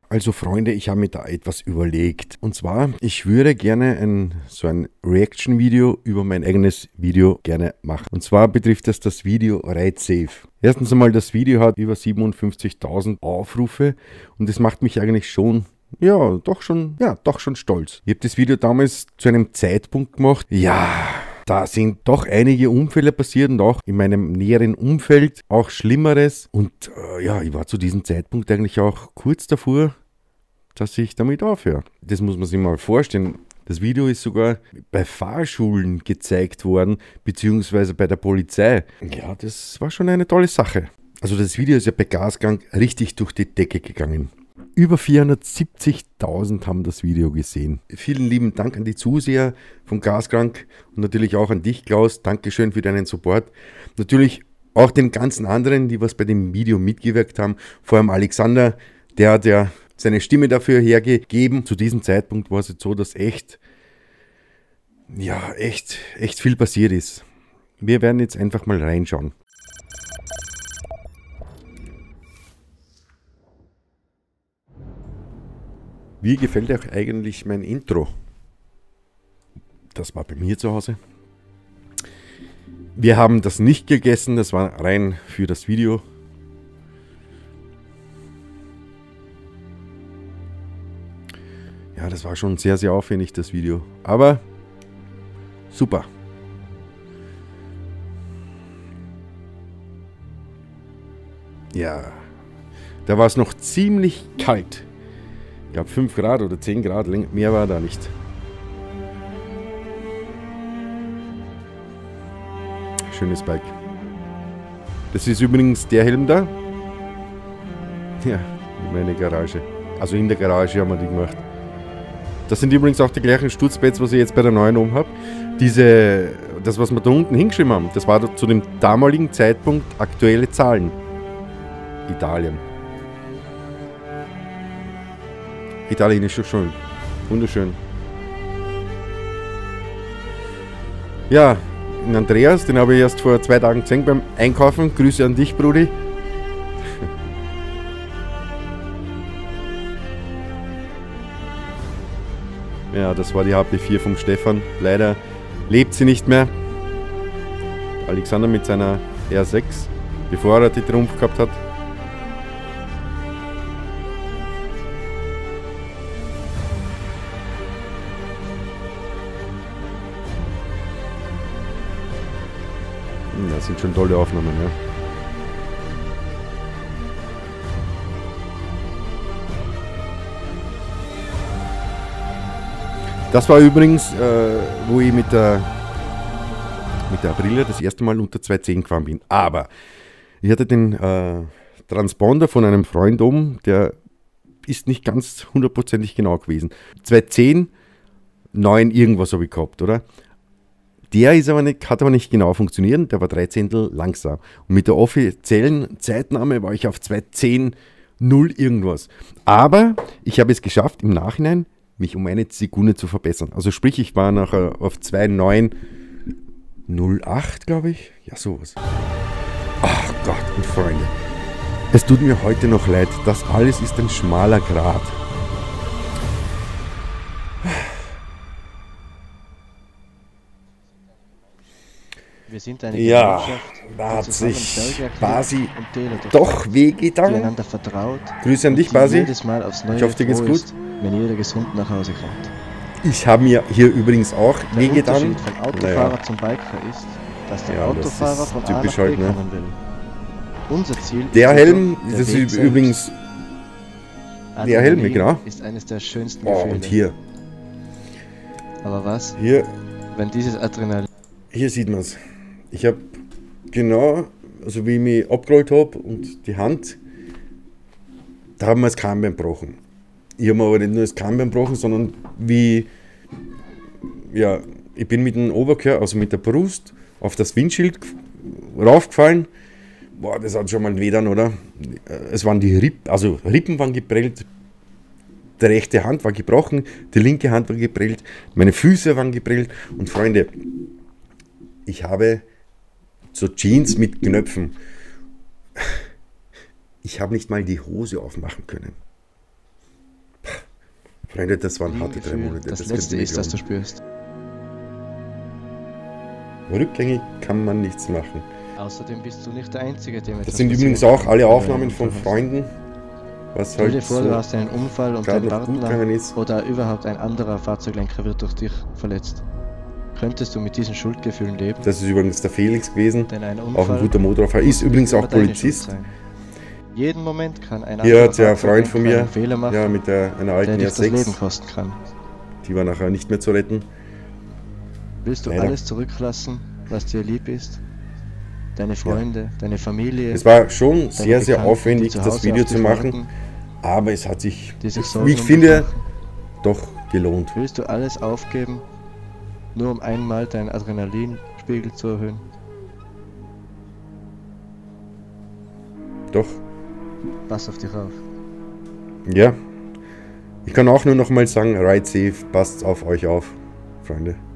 Also Freunde, ich habe mir da etwas überlegt. Und zwar, ich würde gerne so ein Reaction-Video über mein eigenes Video gerne machen. Und zwar betrifft das Video Ride Safe. Erstens einmal, das Video hat über 57.000 Aufrufe und das macht mich eigentlich schon, doch schon stolz. Ich habe das Video damals zu einem Zeitpunkt gemacht, da sind doch einige Unfälle passiert und auch in meinem näheren Umfeld auch Schlimmeres. Und ich war zu diesem Zeitpunkt eigentlich auch kurz davor, dass ich damit aufhöre. Das muss man sich mal vorstellen. Das Video ist sogar bei Fahrschulen gezeigt worden, beziehungsweise bei der Polizei. Ja, das war schon eine tolle Sache. Also das Video ist ja bei Gasgang richtig durch die Decke gegangen. Über 470.000 haben das Video gesehen. Vielen lieben Dank an die Zuseher von Gaskrank und natürlich auch an dich, Klaus. Dankeschön für deinen Support. Natürlich auch den ganzen anderen, die was bei dem Video mitgewirkt haben. Vor allem Alexander, der hat ja seine Stimme dafür hergegeben. Zu diesem Zeitpunkt war es jetzt so, dass echt viel passiert ist. Wir werden jetzt einfach mal reinschauen. Wie gefällt euch eigentlich mein Intro? Das war bei mir zu Hause. Wir haben das nicht gegessen, das war rein für das Video. Ja, das war schon sehr, sehr aufwendig, das Video. Aber super. Ja, da war es noch ziemlich kalt. Ich glaube 5 Grad oder 10 Grad, mehr war da nicht. Schönes Bike. Das ist übrigens der Helm da. Ja, meine Garage. Also in der Garage haben wir die gemacht. Das sind übrigens auch die gleichen Stutzpads, was ich jetzt bei der neuen oben habe. Das, was wir da unten hingeschrieben haben, das war zu dem damaligen Zeitpunkt aktuelle Zahlen. Italien. Italien ist schon schön. Wunderschön. Ja, den Andreas, den habe ich erst vor 2 Tagen gesehen beim Einkaufen. Grüße an dich, Brudi. Ja, das war die HP4 vom Stefan. Leider lebt sie nicht mehr. Alexander mit seiner R6, bevor er die Trumpf gehabt hat. Das sind schon tolle Aufnahmen, ja. Das war übrigens, wo ich mit der Aprilia das erste Mal unter 210 gefahren bin. Aber ich hatte den Transponder von einem Freund oben, der ist nicht ganz hundertprozentig genau gewesen. 210, 9 irgendwas habe ich gehabt, oder? Der hat aber nicht genau funktioniert, der war 3 Zehntel langsam. Und mit der offiziellen Zeitnahme war ich auf 210, 0 irgendwas. Aber ich habe es geschafft, im Nachhinein mich um 1 Sekunde zu verbessern. Also sprich, ich war nachher auf 2,908, glaube ich. Ja, sowas. Ach Gott und Freunde. Es tut mir heute noch leid. Das alles ist ein schmaler Grat. Wir sind eine Gemeinschaft, da hat sich Basi doch wehgetan. Grüße an dich, Basi. Ich hoffe, dir geht's gut. Wenn jeder gesund nach Hause kommt. Ich habe mir hier übrigens auch wehgetan. Der Unterschied von Autofahrer zum Biker ist, dass der Autofahrer von A nach B kommen will. Unser Ziel der Helm, das ist übrigens der Helm, genau. Ist eines der schönsten Gefühle. Und hier. Aber was? Hier. Wenn dieses Adrenalin. Hier sieht man es. Ich habe genau, also wie ich mich abgerollt habe und die Hand, da haben wir das Kammbein gebrochen. Ich habe mir aber nicht nur das Kammbein gebrochen, sondern ich bin mit dem Oberkörper, also mit der Brust, auf das Windschild raufgefallen. Boah, das hat schon mal weh dann, oder? Es waren die Rippen waren geprellt, die rechte Hand war gebrochen, die linke Hand war geprellt, meine Füße waren geprellt. Und Freunde, ich habe so Jeans mit Knöpfen. Ich habe nicht mal die Hose aufmachen können. Freunde, das waren harte 3 Monate. Das Letzte ist, das du spürst. Rückgängig kann man nichts machen. Außerdem bist du nicht der Einzige, dem das sind übrigens auch alle Aufnahmen von Freunden. Was Stell dir halt vor, so du hast einen Unfall und dein Partner ist. oder überhaupt ein anderer Fahrzeuglenker wird durch dich verletzt. Könntest du mit diesen Schuldgefühlen leben? Das ist übrigens der Felix gewesen, Denn ein Unfall auch ein guter Motorfahrer, ist übrigens auch Polizist. Jeden Moment kann ein Hier hat ja ein Freund von mir, Fehler machen, ja, mit einer alten der dich das Leben R6, kosten kann. die war nachher nicht mehr zu retten. Willst du alles zurücklassen, was dir lieb ist? Deine Freunde, deine Familie? Es war schon sehr, sehr aufwendig, das Video zu machen, aber es hat sich, wie ich finde, doch gelohnt. Willst du alles aufgeben, nur um einmal deinen Adrenalinspiegel zu erhöhen? Doch. Pass auf dich auf. Ja. Ich kann auch nur noch mal sagen, ride safe, passt auf euch auf, Freunde.